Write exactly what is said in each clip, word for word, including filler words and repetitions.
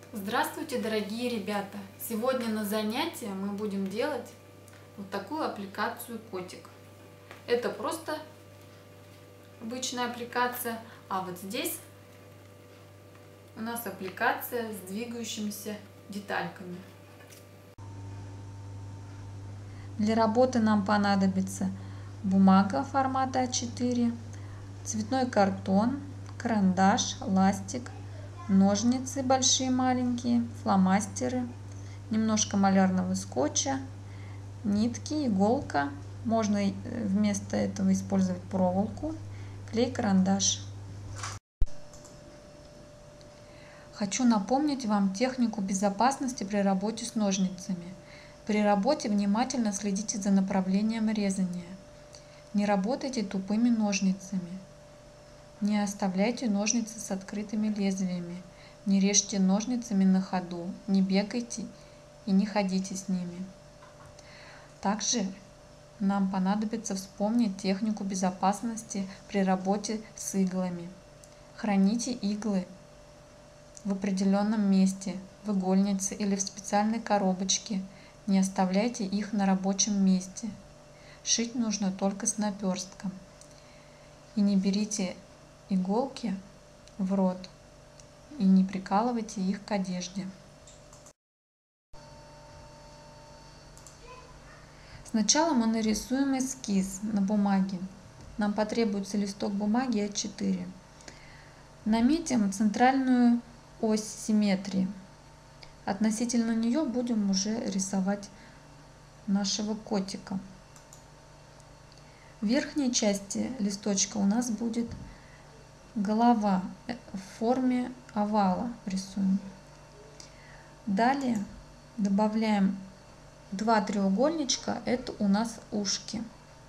Здравствуйте, дорогие ребята! Сегодня на занятии мы будем делать вот такую аппликацию котик. Это просто обычная аппликация, а вот здесь у нас аппликация с двигающимися детальками. Для работы нам понадобится бумага формата а четыре, цветной картон, карандаш, ластик, ножницы большие маленькие, фломастеры, немножко малярного скотча, нитки, иголка. Можно вместо этого использовать проволоку, клей, карандаш. Хочу напомнить вам технику безопасности при работе с ножницами. При работе внимательно следите за направлением резания. Не работайте тупыми ножницами. Не оставляйте ножницы с открытыми лезвиями. Не режьте ножницами на ходу. Не бегайте и не ходите с ними. Также нам понадобится вспомнить технику безопасности при работе с иглами. Храните иглы в определенном месте, в игольнице или в специальной коробочке. Не оставляйте их на рабочем месте. Шить нужно только с наперстком. И не берите иголки в рот и не прикалывайте их к одежде. Сначала мы нарисуем эскиз на бумаге. Нам потребуется листок бумаги а четыре. Наметим центральную ось симметрии. Относительно нее будем уже рисовать нашего котика. В верхней части листочка у нас будет голова в форме овала. Рисуем. Далее добавляем два треугольничка, это у нас ушки.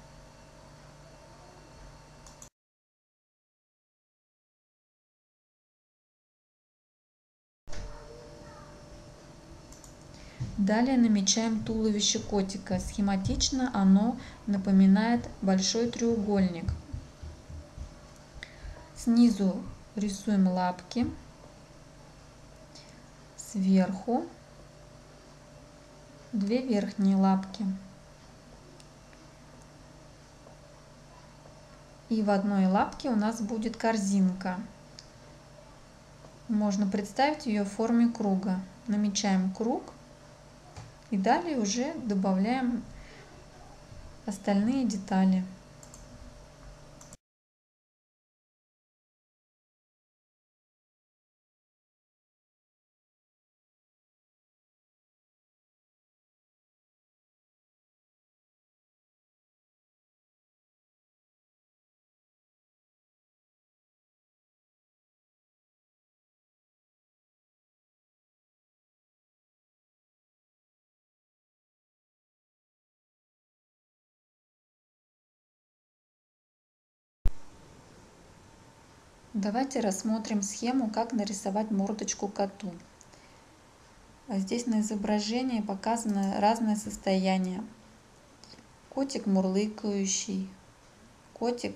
Далее намечаем туловище котика. Схематично оно напоминает большой треугольник. Снизу рисуем лапки, сверху две верхние лапки. И в одной лапке у нас будет корзинка. Можно представить ее в форме круга. Намечаем круг. И далее уже добавляем остальные детали. Давайте рассмотрим схему, как нарисовать мордочку коту. Здесь на изображении показано разное состояние. Котик мурлыкающий, котик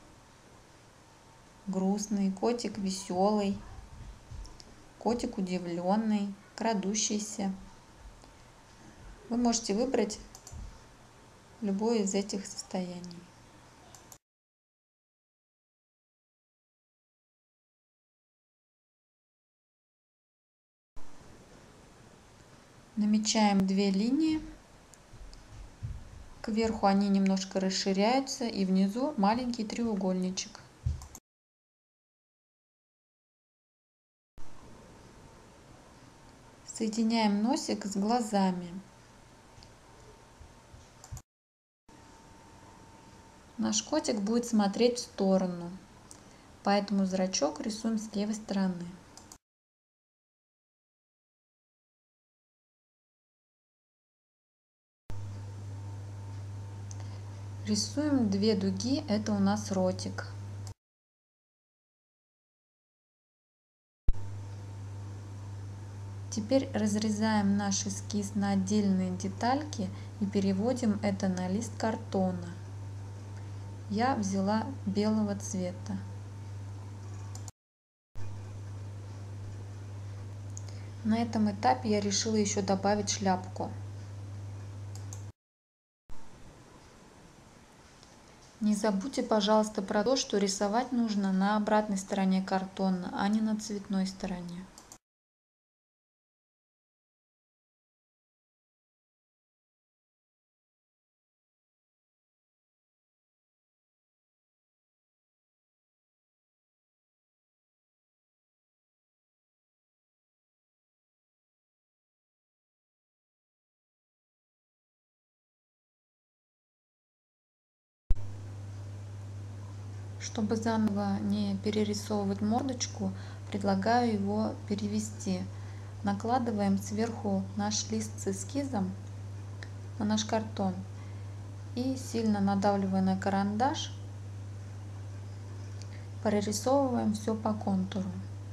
грустный, котик веселый, котик удивленный, крадущийся. Вы можете выбрать любое из этих состояний. Намечаем две линии. Кверху они немножко расширяются, и внизу маленький треугольничек. Соединяем носик с глазами. Наш котик будет смотреть в сторону, поэтому зрачок рисуем с левой стороны. Рисуем две дуги, это у нас ротик. Теперь разрезаем наш эскиз на отдельные детальки и переводим это на лист картона. Я взяла белого цвета. На этом этапе я решила еще добавить шляпку. Не забудьте, пожалуйста, про то, что рисовать нужно на обратной стороне картона, а не на цветной стороне. Чтобы заново не перерисовывать мордочку, предлагаю его перевести. Накладываем сверху наш лист с эскизом на наш картон и, сильно надавливая на карандаш, прорисовываем все по контуру.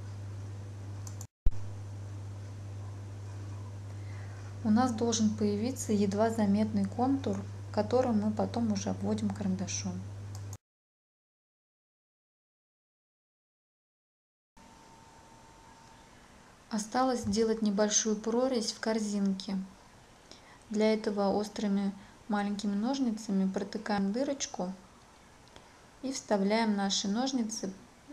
У нас должен появиться едва заметный контур, который мы потом уже обводим карандашом. Осталось сделать небольшую прорезь в корзинке. Для этого острыми маленькими ножницами протыкаем дырочку и вставляем наши ножницы.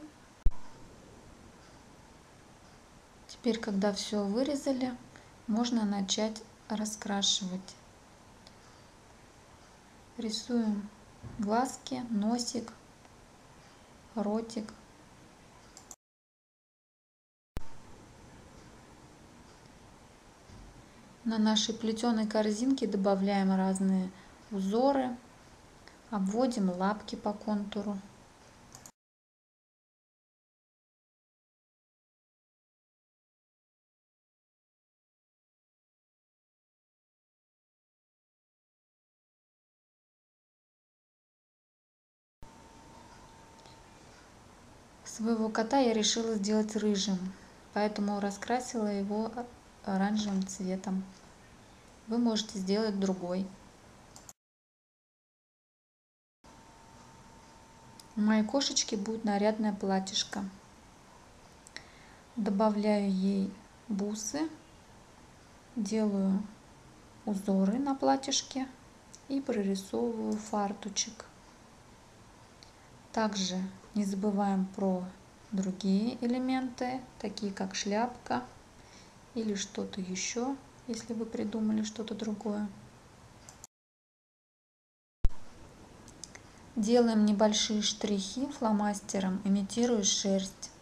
Теперь, когда все вырезали, можно начать раскрашивать. Рисуем глазки, носик, ротик. На нашей плетеной корзинке добавляем разные узоры, обводим лапки по контуру. Своего кота я решила сделать рыжим, поэтому раскрасила его оранжевым цветом. Вы можете сделать другой. У моей кошечки будет нарядное платьишко. Добавляю ей бусы, делаю узоры на платьишке и прорисовываю фартучек. Также не забываем про другие элементы, такие как шляпка или что-то еще, если вы придумали что-то другое. Делаем небольшие штрихи фломастером, имитируя шерсть.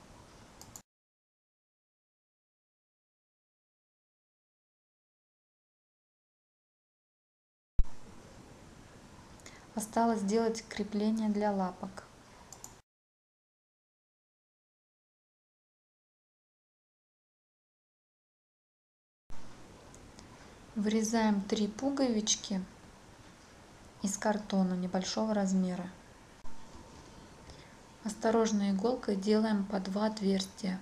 Осталось сделать крепление для лапок. Вырезаем три пуговички из картона небольшого размера. Осторожно иголкой делаем по два отверстия.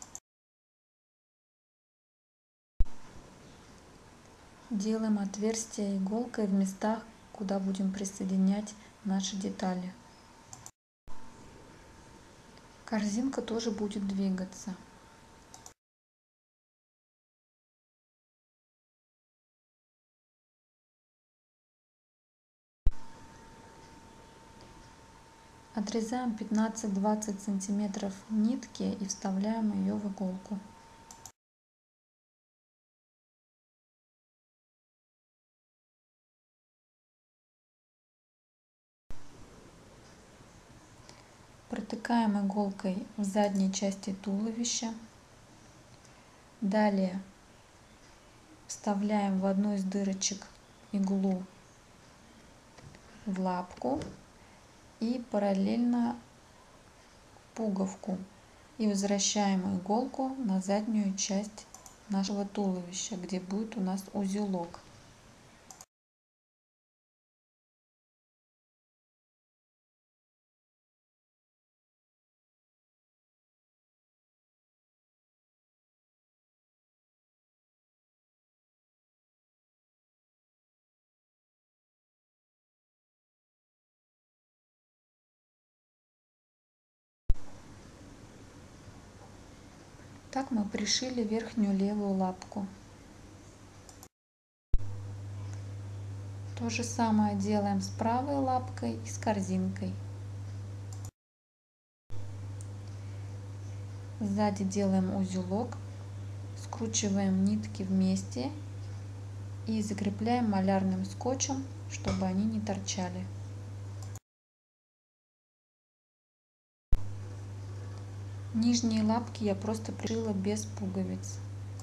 Делаем отверстия иголкой в местах, куда будем присоединять наши детали. Корзинка тоже будет двигаться. Отрезаем пятнадцать-двадцать сантиметров нитки и вставляем ее в иголку. Протыкаем иголкой в задней части туловища. Далее вставляем в одну из дырочек иглу в лапку и параллельно пуговку. И возвращаем иголку на заднюю часть нашего туловища, где будет у нас узелок. Так мы пришили верхнюю левую лапку. То же самое делаем с правой лапкой и с корзинкой. Сзади делаем узелок, скручиваем нитки вместе и закрепляем малярным скотчем, чтобы они не торчали. Нижние лапки я просто пришила без пуговиц.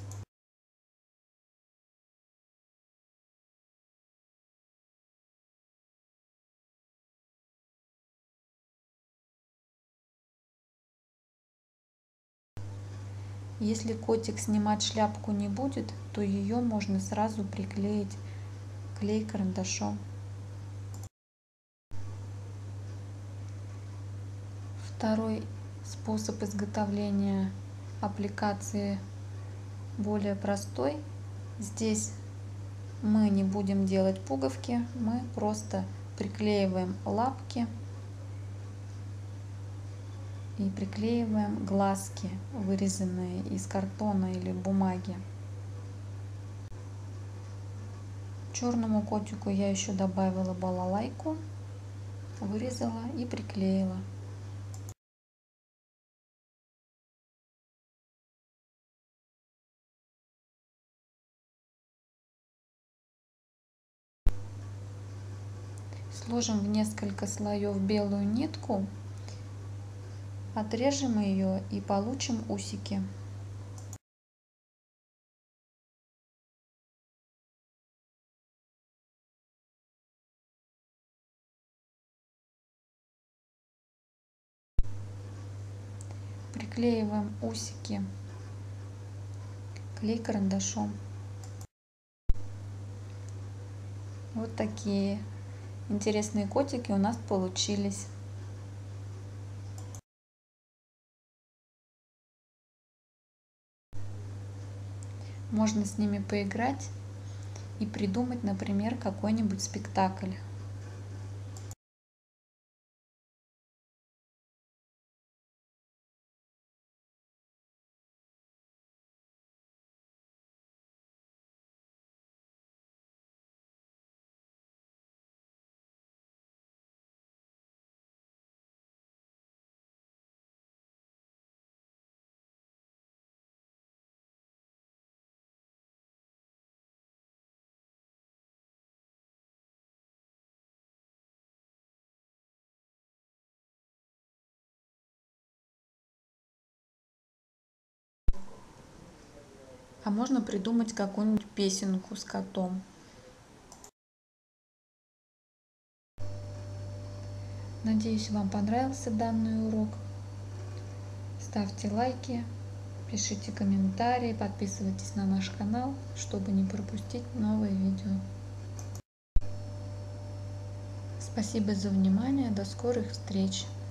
Если котик снимать шляпку не будет, то ее можно сразу приклеить клей карандашом. Второй способ изготовления аппликации более простой. Здесь мы не будем делать пуговки, мы просто приклеиваем лапки и приклеиваем глазки, вырезанные из картона или бумаги. Черному котику я еще добавила балалайку, вырезала и приклеила. Сложим в несколько слоев белую нитку, отрежем ее и получим усики. Приклеиваем усики клей карандашом. Вот такие интересные котики у нас получились. Можно с ними поиграть и придумать, например, какой-нибудь спектакль. А можно придумать какую-нибудь песенку с котом. Надеюсь, вам понравился данный урок. Ставьте лайки, пишите комментарии, подписывайтесь на наш канал, чтобы не пропустить новые видео. Спасибо за внимание, до скорых встреч!